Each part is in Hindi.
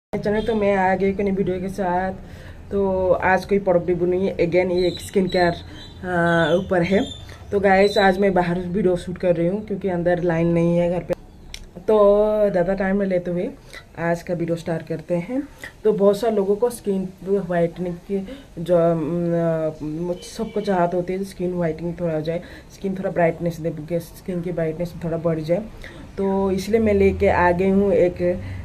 चैनल तो मैं आ गई कोई वीडियो के साथ। तो आज कोई प्रोडक्ट नहीं है, अगेन ये एक स्किन केयर ऊपर है। तो गाइस आज मैं बाहर वीडियो शूट कर रही हूँ क्योंकि अंदर लाइन नहीं है घर पे। तो ज़्यादा टाइम न लेते हुए आज का वीडियो स्टार्ट करते हैं। तो बहुत सारे लोगों को स्किन वाइटनिंग की जो सबको चाहत होती है स्किन वाइटनिंग थोड़ा हो जाए, स्किन थोड़ा ब्राइटनेस दे, स्किन की ब्राइटनेस थोड़ा बढ़ जाए। तो इसलिए मैं लेके आ गई हूँ एक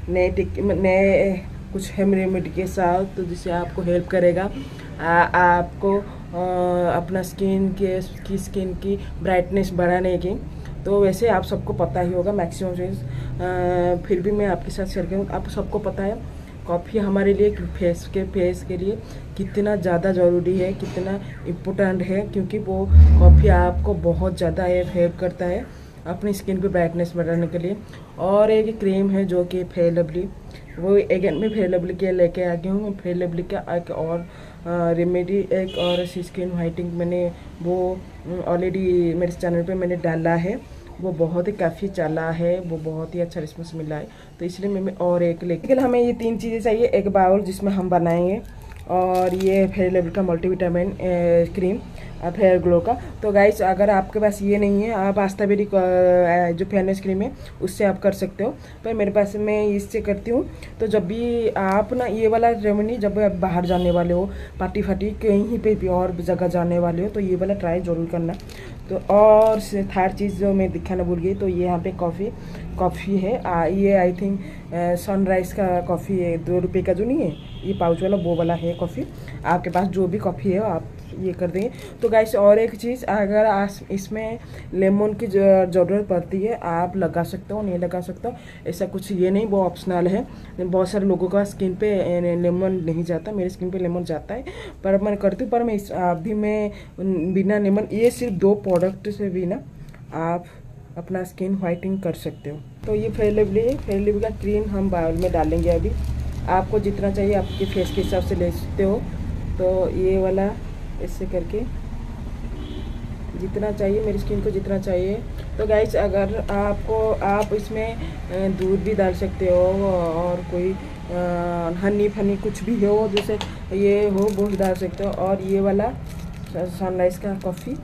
नए कुछ हेम रेमेडी के साथ, तो जिससे आपको हेल्प करेगा आपको अपना स्किन की ब्राइटनेस बढ़ाने की। तो वैसे आप सबको पता ही होगा मैक्सिमम चीज़, फिर भी मैं आपके साथ शेयर करूँ। आप सबको पता है कॉफ़ी हमारे लिए फेस के लिए कितना ज़्यादा ज़रूरी है, कितना इम्पोर्टेंट है, क्योंकि वो कॉफ़ी आपको बहुत ज़्यादा हेल्प करता है अपनी स्किन पे ब्राइटनेस बढ़ाने के लिए। और एक क्रीम है जो कि फेयर लवली, वो अगेन मैं फेयर लवली के लेके आ गई हूँ। फेयर लवली का एक और रेमेडी, एक और स्किन वाइटनिंग मैंने वो ऑलरेडी मेरे चैनल पे मैंने डाला है। वो बहुत ही काफ़ी चला है, वो बहुत ही अच्छा रिस्पॉन्स मिला है। तो इसलिए मैं और एक लेके हमें ये 3 चीज़ें चाहिए। एक बाउल जिसमें हम बनाएंगे, और ये फेयर लवली का मल्टीविटामिन क्रीम फेयर ग्लो का। तो गाइस अगर आपके पास ये नहीं है, आप आस्था बेरी जो फेयरनेस क्रीम है उससे आप कर सकते हो, पर मेरे पास मैं इससे करती हूँ। तो जब भी आप ना ये वाला रेमेडी, जब आप बाहर जाने वाले हो, पार्टी फार्टी कहीं पे भी और जगह जाने वाले हो, तो ये वाला ट्राई ज़रूर करना। तो और थर्ड चीज़ जो मैं दिखाना भूल गई, तो ये यहाँ पे कॉफ़ी है। ये आई थिंक सनराइज का कॉफ़ी है, 2 रुपये का जो नहीं है ये पाउच वाला, वो वाला है कॉफ़ी। आपके पास जो भी कॉफ़ी है आप ये कर देंगे। तो गाइस और एक चीज़, अगर इसमें लेमन की ज़रूरत पड़ती है आप लगा सकते हो, नहीं लगा सकते हो ऐसा कुछ ये नहीं, वो ऑप्शनल है। बहुत सारे लोगों का स्किन पे लेमन नहीं जाता, मेरे स्किन पे लेमन जाता है, पर मैं करती हूँ। पर मैं अभी मैं बिना लेमन, ये सिर्फ 2 प्रोडक्ट से भी ना आप अपना स्किन वाइटनिंग कर सकते हो। तो ये फेयर लवली का क्रीम हम बाउल में डालेंगे। अभी आपको जितना चाहिए आपके फेस के हिसाब से ले सकते हो। तो ये वाला ऐसे करके जितना चाहिए, मेरी स्किन को जितना चाहिए। तो गाइस अगर आप इसमें दूध भी डाल सकते हो, और कोई हनी फनी कुछ भी हो जैसे ये हो वो डाल सकते हो। और ये वाला सनराइज का कॉफ़ी।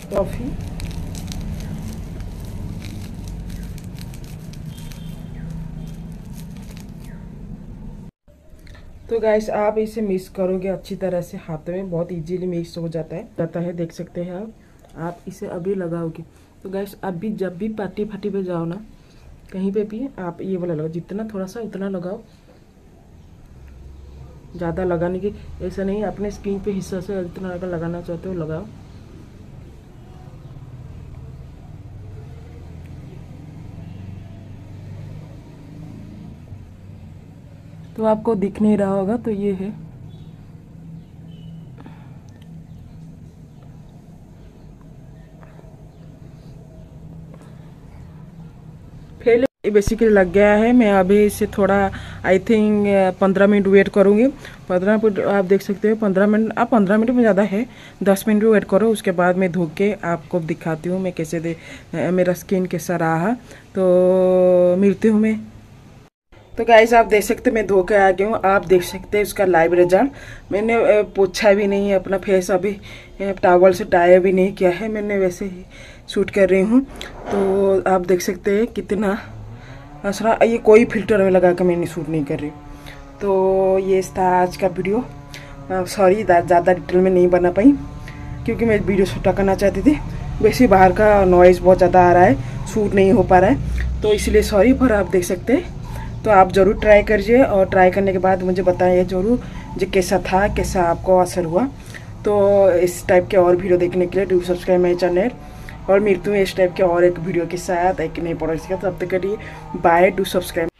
तो गाइस आप इसे मिक्स करोगे अच्छी तरह से, हाथों में बहुत इजीली मिक्स हो जाता है, देख सकते हैं आप इसे अभी लगाओगे। तो गाइस अभी जब भी पार्टी फार्टी पे जाओ ना, कहीं पे भी आप ये वाला लगाओ, जितना थोड़ा सा उतना लगाओ, ज़्यादा लगाने की ऐसा नहीं, अपने स्किन पे हिस्सा से जितना लगाना चाहते हो लगाओ। तो आपको दिख नहीं रहा होगा, तो ये है। फेल बेसिकली लग गया है। मैं अभी इसे थोड़ा आई थिंक 15 मिनट वेट करूँगी। 15 मिनट आप देख सकते हो, 15 मिनट, आप 15 मिनट में ज़्यादा है, 10 मिनट वेट करो। उसके बाद मैं धो के आपको दिखाती हूँ मैं कैसे मेरा स्किन कैसा रहा। तो मिलती हूँ मैं। तो गाइस आप देख सकते हैं मैं धो के आ गई हूँ। आप देख सकते हैं उसका लाइव रिजल्ट। मैंने पोछा भी नहीं है अपना फेस, अभी टॉवल से टाई भी नहीं किया है, मैंने वैसे ही शूट कर रही हूँ। तो आप देख सकते हैं कितना असरा, ये कोई फिल्टर में लगा कर मैंने शूट नहीं कर रही। तो ये था आज का वीडियो। सॉरी ज़्यादा डिटेल में नहीं बना पाई, क्योंकि मैं वीडियो शूट करना चाहती थी। वैसे बाहर का नॉइज़ बहुत ज़्यादा आ रहा है, शूट नहीं हो पा रहा है, तो इसलिए सॉरी। पर आप देख सकते हैं, तो आप ज़रूर ट्राई करिए, और ट्राई करने के बाद मुझे बताइए ज़रूर जो कैसा था, कैसा आपको असर हुआ। तो इस टाइप के और वीडियो देखने के लिए डू सब्सक्राइब माई चैनल, और मिलती हूँ इस टाइप के और एक वीडियो के साथ एक नई प्रोडक्ट के साथ। तब तक के लिए बाय, डू सब्सक्राइब।